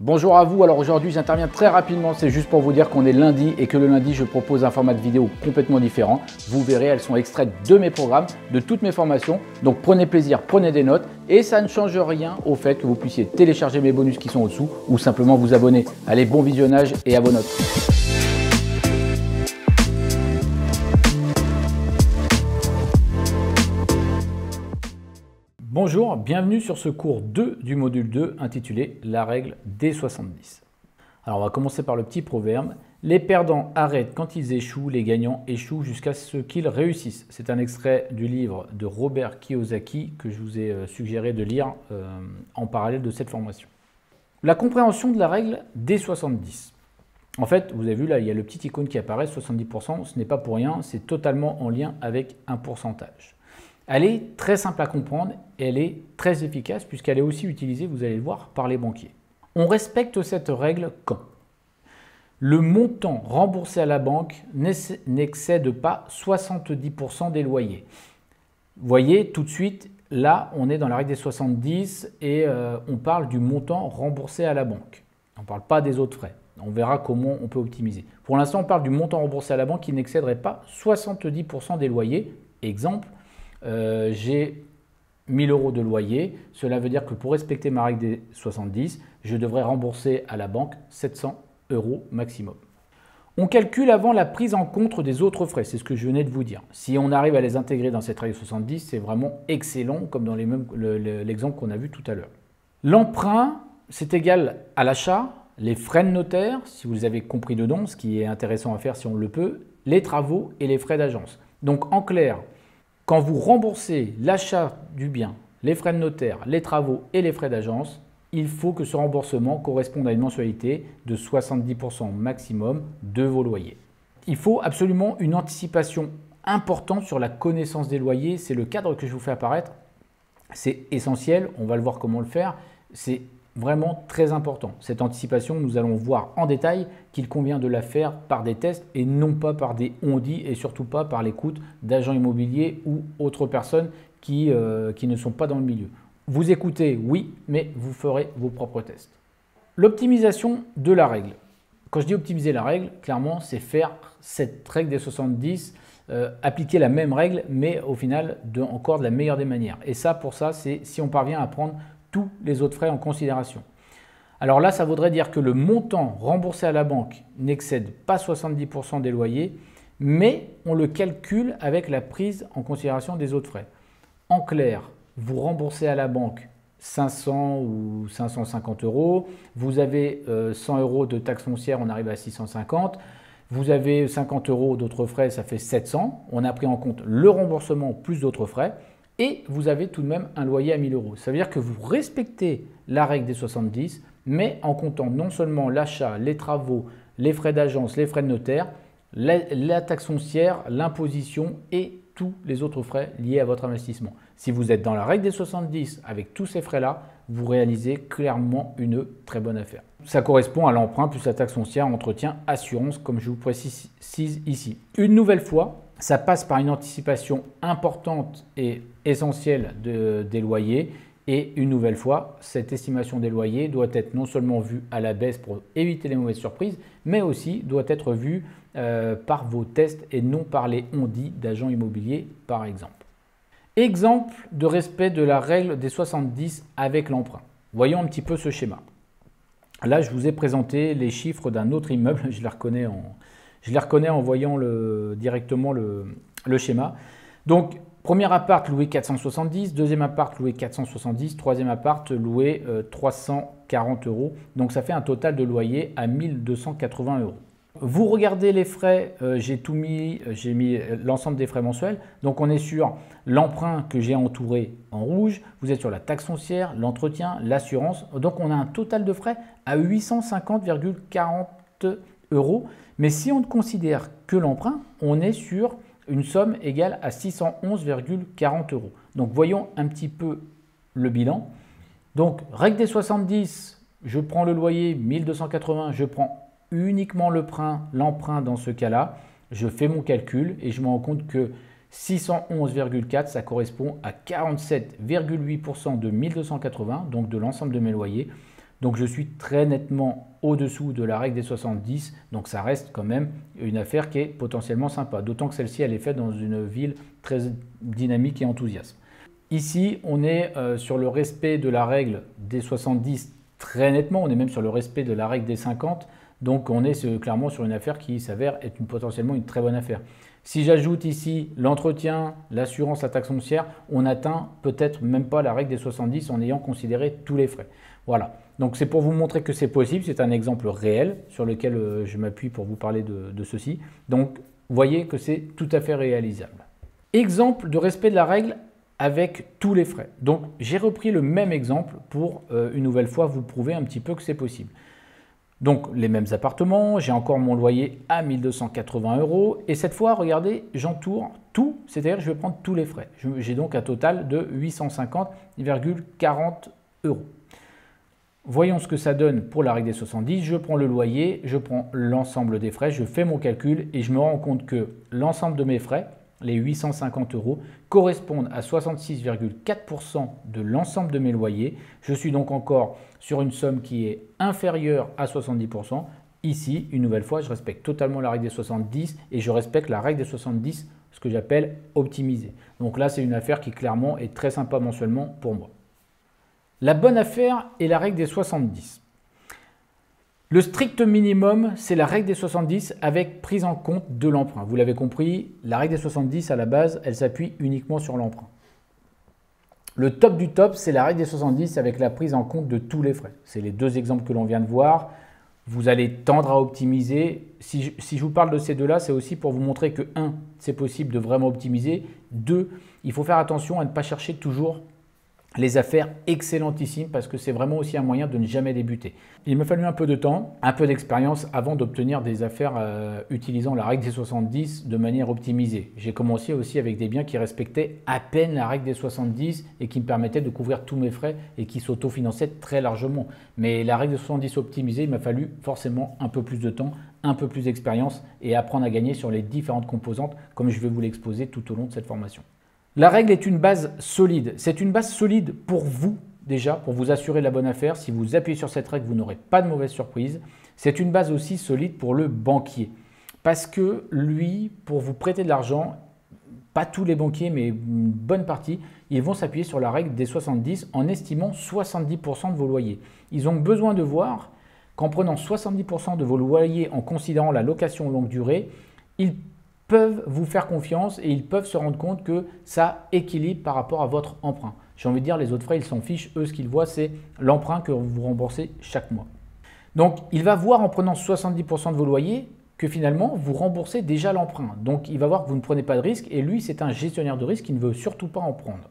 Bonjour à vous, alors aujourd'hui j'interviens très rapidement, c'est juste pour vous dire qu'on est lundi et que le lundi je propose un format de vidéo complètement différent. Vous verrez, elles sont extraites de mes programmes, de toutes mes formations, donc prenez plaisir, prenez des notes et ça ne change rien au fait que vous puissiez télécharger mes bonus qui sont au-dessous ou simplement vous abonner. Allez, bon visionnage et à vos notes. Bonjour, bienvenue sur ce cours 2 du module 2 intitulé La règle des 70. Alors on va commencer par le petit proverbe. Les perdants arrêtent quand ils échouent, les gagnants échouent jusqu'à ce qu'ils réussissent. C'est un extrait du livre de Robert Kiyosaki que je vous ai suggéré de lire en parallèle de cette formation. La compréhension de la règle des 70. En fait, vous avez vu là, il y a le petit icône qui apparaît, 70%, ce n'est pas pour rien, c'est totalement en lien avec un pourcentage. Elle est très simple à comprendre et elle est très efficace puisqu'elle est aussi utilisée, vous allez le voir, par les banquiers. On respecte cette règle quand le montant remboursé à la banque n'excède pas 70% des loyers. Vous voyez, tout de suite, là, on est dans la règle des 70 et on parle du montant remboursé à la banque. On ne parle pas des autres frais. On verra comment on peut optimiser. Pour l'instant, on parle du montant remboursé à la banque qui n'excéderait pas 70% des loyers. Exemple, j'ai 1000 € de loyer, cela veut dire que pour respecter ma règle des 70, je devrais rembourser à la banque 700 € maximum. On calcule avant la prise en compte des autres frais, c'est ce que je venais de vous dire. Si on arrive à les intégrer dans cette règle 70, c'est vraiment excellent comme dans l'exemple qu'on a vu tout à l'heure. L'emprunt, c'est égal à l'achat, les frais de notaire, si vous avez compris dedans, ce qui est intéressant à faire si on le peut, les travaux et les frais d'agence. Donc en clair, quand vous remboursez l'achat du bien, les frais de notaire, les travaux et les frais d'agence, il faut que ce remboursement corresponde à une mensualité de 70% maximum de vos loyers. Il faut absolument une anticipation importante sur la connaissance des loyers. C'est le cadre que je vous fais apparaître. C'est essentiel, on va le voir comment le faire. C'est vraiment très important. Cette anticipation, nous allons voir en détail qu'il convient de la faire par des tests et non pas par des on-dit et surtout pas par l'écoute d'agents immobiliers ou autres personnes qui ne sont pas dans le milieu. Vous écoutez, oui, mais vous ferez vos propres tests. L'optimisation de la règle. Quand je dis optimiser la règle, clairement, c'est faire cette règle des 70, appliquer la même règle, mais au final, encore de la meilleure des manières. Et ça, pour ça, c'est si on parvient à prendre tous les autres frais en considération. Alors là, ça voudrait dire que le montant remboursé à la banque n'excède pas 70% des loyers, mais on le calcule avec la prise en considération des autres frais. En clair, vous remboursez à la banque 500 ou 550 €, vous avez 100 € de taxe foncière, on arrive à 650, vous avez 50 € d'autres frais, ça fait 700, on a pris en compte le remboursement plus d'autres frais, et vous avez tout de même un loyer à 1000 €. Ça veut dire que vous respectez la règle des 70, mais en comptant non seulement l'achat, les travaux, les frais d'agence, les frais de notaire, la taxe foncière, l'imposition et tous les autres frais liés à votre investissement. Si vous êtes dans la règle des 70 avec tous ces frais-là, vous réalisez clairement une très bonne affaire. Ça correspond à l'emprunt plus la taxe foncière, entretien, assurance, comme je vous précise ici. Une nouvelle fois, ça passe par une anticipation importante et essentielle des loyers. Et une nouvelle fois, cette estimation des loyers doit être non seulement vue à la baisse pour éviter les mauvaises surprises, mais aussi doit être vue par vos tests et non par les on-dit d'agents immobiliers, par exemple. Exemple de respect de la règle des 70 avec l'emprunt. Voyons un petit peu ce schéma. Là, je vous ai présenté les chiffres d'un autre immeuble, je les reconnais en voyant directement le schéma. Donc, premier appart loué 470, deuxième appart loué 470, troisième appart loué 340 €. Donc, ça fait un total de loyer à 1280 €. Vous regardez les frais, j'ai mis l'ensemble des frais mensuels. Donc, on est sur l'emprunt que j'ai entouré en rouge. Vous êtes sur la taxe foncière, l'entretien, l'assurance. Donc, on a un total de frais à 850,40 €. Mais si on ne considère que l'emprunt, on est sur une somme égale à 611,40 €. Donc, voyons un petit peu le bilan. Donc, règle des 70, je prends le loyer 1280, je prends uniquement l'emprunt dans ce cas-là. Je fais mon calcul et je me rends compte que 611,4, ça correspond à 47,8% de 1280, donc de l'ensemble de mes loyers. Donc je suis très nettement au-dessous de la règle des 70, donc ça reste quand même une affaire qui est potentiellement sympa, d'autant que celle-ci elle est faite dans une ville très dynamique et enthousiaste. Ici, on est sur le respect de la règle des 70 très nettement, on est même sur le respect de la règle des 50, donc on est clairement sur une affaire qui s'avère être potentiellement une très bonne affaire. Si j'ajoute ici l'entretien, l'assurance, la taxe foncière, on atteint peut-être même pas la règle des 70 en ayant considéré tous les frais. Voilà, donc c'est pour vous montrer que c'est possible, c'est un exemple réel sur lequel je m'appuie pour vous parler de ceci. Donc vous voyez que c'est tout à fait réalisable. Exemple de respect de la règle avec tous les frais. Donc j'ai repris le même exemple pour une nouvelle fois vous prouver un petit peu que c'est possible. Donc les mêmes appartements, j'ai encore mon loyer à 1 280 € et cette fois, regardez, j'entoure tout, c'est-à-dire je vais prendre tous les frais. J'ai donc un total de 850,40 €. Voyons ce que ça donne pour la règle des 70. Je prends le loyer, je prends l'ensemble des frais, je fais mon calcul et je me rends compte que l'ensemble de mes frais, les 850 €, correspondent à 66,4% de l'ensemble de mes loyers. Je suis donc encore sur une somme qui est inférieure à 70%. Ici, une nouvelle fois, je respecte totalement la règle des 70 et je respecte la règle des 70, ce que j'appelle optimiser. Donc là, c'est une affaire qui clairement est très sympa mensuellement pour moi. La bonne affaire est la règle des 70. Le strict minimum, c'est la règle des 70 avec prise en compte de l'emprunt. Vous l'avez compris, la règle des 70 à la base, elle s'appuie uniquement sur l'emprunt. Le top du top, c'est la règle des 70 avec la prise en compte de tous les frais. C'est les deux exemples que l'on vient de voir. Vous allez tendre à optimiser. Si je vous parle de ces deux-là, c'est aussi pour vous montrer que 1, c'est possible de vraiment optimiser. 2, il faut faire attention à ne pas chercher toujours les affaires excellentissimes parce que c'est vraiment aussi un moyen de ne jamais débuter. Il m'a fallu un peu de temps, un peu d'expérience avant d'obtenir des affaires utilisant la règle des 70 de manière optimisée. J'ai commencé aussi avec des biens qui respectaient à peine la règle des 70 et qui me permettaient de couvrir tous mes frais et qui s'autofinançaient très largement. Mais la règle des 70 optimisée, il m'a fallu forcément un peu plus de temps, un peu plus d'expérience et apprendre à gagner sur les différentes composantes comme je vais vous l'exposer tout au long de cette formation. La règle est une base solide. C'est une base solide pour vous, déjà, pour vous assurer la bonne affaire. Si vous appuyez sur cette règle, vous n'aurez pas de mauvaise surprise. C'est une base aussi solide pour le banquier. Parce que lui, pour vous prêter de l'argent, pas tous les banquiers, mais une bonne partie, ils vont s'appuyer sur la règle des 70 en estimant 70% de vos loyers. Ils ont besoin de voir qu'en prenant 70% de vos loyers en considérant la location longue durée, ils peuvent vous faire confiance et ils peuvent se rendre compte que ça équilibre par rapport à votre emprunt. J'ai envie de dire, les autres frais, ils s'en fichent. Eux, ce qu'ils voient, c'est l'emprunt que vous remboursez chaque mois. Donc, il va voir en prenant 70% de vos loyers que finalement, vous remboursez déjà l'emprunt. Donc, il va voir que vous ne prenez pas de risque et lui, c'est un gestionnaire de risque qui ne veut surtout pas en prendre.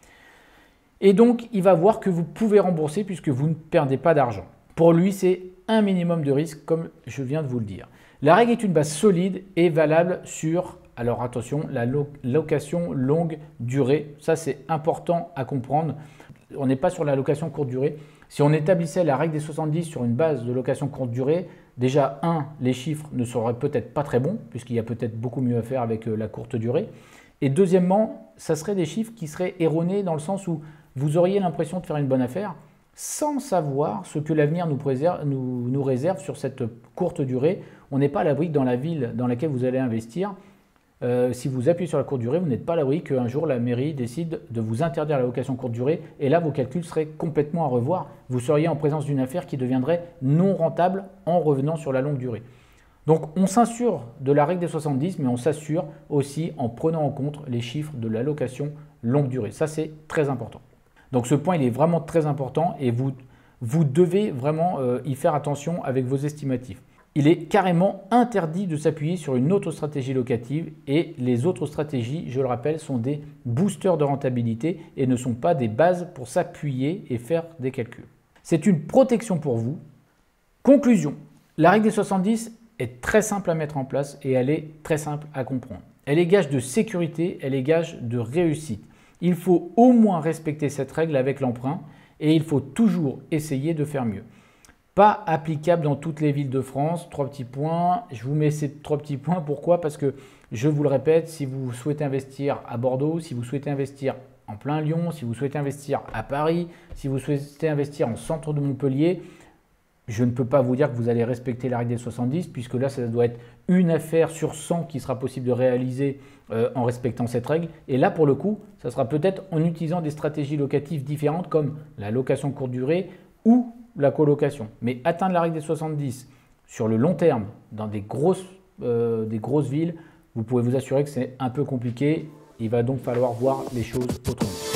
Et donc, il va voir que vous pouvez rembourser puisque vous ne perdez pas d'argent. Pour lui, c'est un minimum de risque, comme je viens de vous le dire. La règle est une base solide et valable sur, alors attention, la location longue durée. Ça, c'est important à comprendre. On n'est pas sur la location courte durée. Si on établissait la règle des 70 sur une base de location courte durée, déjà, les chiffres ne seraient peut-être pas très bons, puisqu'il y a peut-être beaucoup mieux à faire avec la courte durée. Et deuxièmement, ça serait des chiffres qui seraient erronés dans le sens où vous auriez l'impression de faire une bonne affaire sans savoir ce que l'avenir nous réserve sur cette courte durée. On n'est pas à l'abri que dans la ville dans laquelle vous allez investir, si vous appuyez sur la courte durée, vous n'êtes pas à l'abri qu'un jour la mairie décide de vous interdire la location courte durée et là vos calculs seraient complètement à revoir. Vous seriez en présence d'une affaire qui deviendrait non rentable en revenant sur la longue durée. Donc on s'assure de la règle des 70, mais on s'assure aussi en prenant en compte les chiffres de la location longue durée. Ça, c'est très important. Donc ce point, il est vraiment très important et vous devez vraiment y faire attention avec vos estimatifs. Il est carrément interdit de s'appuyer sur une autre stratégie locative et les autres stratégies, je le rappelle, sont des boosters de rentabilité et ne sont pas des bases pour s'appuyer et faire des calculs. C'est une protection pour vous. Conclusion, la règle des 70 est très simple à mettre en place et elle est très simple à comprendre. Elle est gage de sécurité, elle est gage de réussite. Il faut au moins respecter cette règle avec l'emprunt et il faut toujours essayer de faire mieux. Pas applicable dans toutes les villes de France. 3 petits points. Je vous mets ces 3 petits points. Pourquoi? Parce que, je vous le répète, si vous souhaitez investir à Bordeaux, si vous souhaitez investir en plein Lyon, si vous souhaitez investir à Paris, si vous souhaitez investir en centre de Montpellier, je ne peux pas vous dire que vous allez respecter la règle des 70, puisque là, ça doit être une affaire sur 100 qui sera possible de réaliser en respectant cette règle. Et là, pour le coup, ça sera peut-être en utilisant des stratégies locatives différentes comme la location courte durée ou la colocation. Mais atteindre la règle des 70 sur le long terme, dans des grosses villes, vous pouvez vous assurer que c'est un peu compliqué. Il va donc falloir voir les choses autrement.